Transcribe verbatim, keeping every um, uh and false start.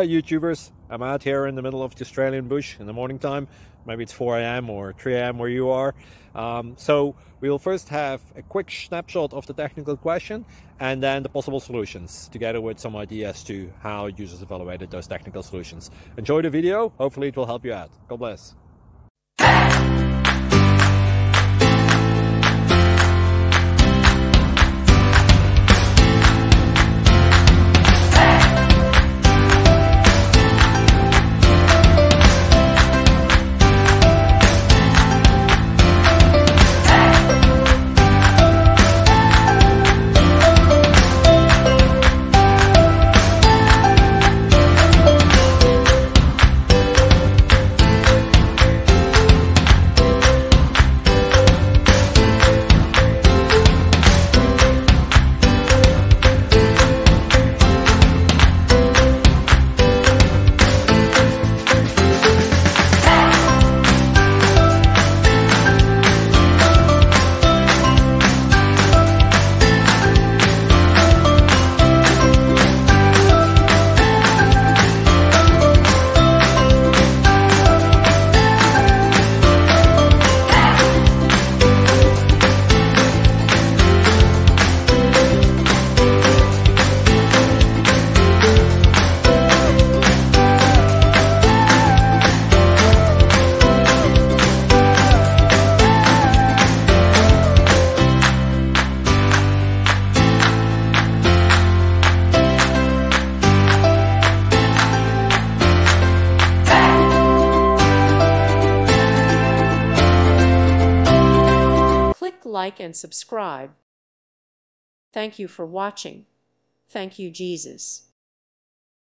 Hi YouTubers, I'm out here in the middle of the Australian bush in the morning time. Maybe it's four A M or three A M where you are. Um, so we'll first have a quick snapshot of the technical question and then the possible solutions, together with some ideas to how users evaluated those technical solutions. Enjoy the video, hopefully it will help you out. God bless. Like and subscribe. Thank you for watching. Thank you, Jesus.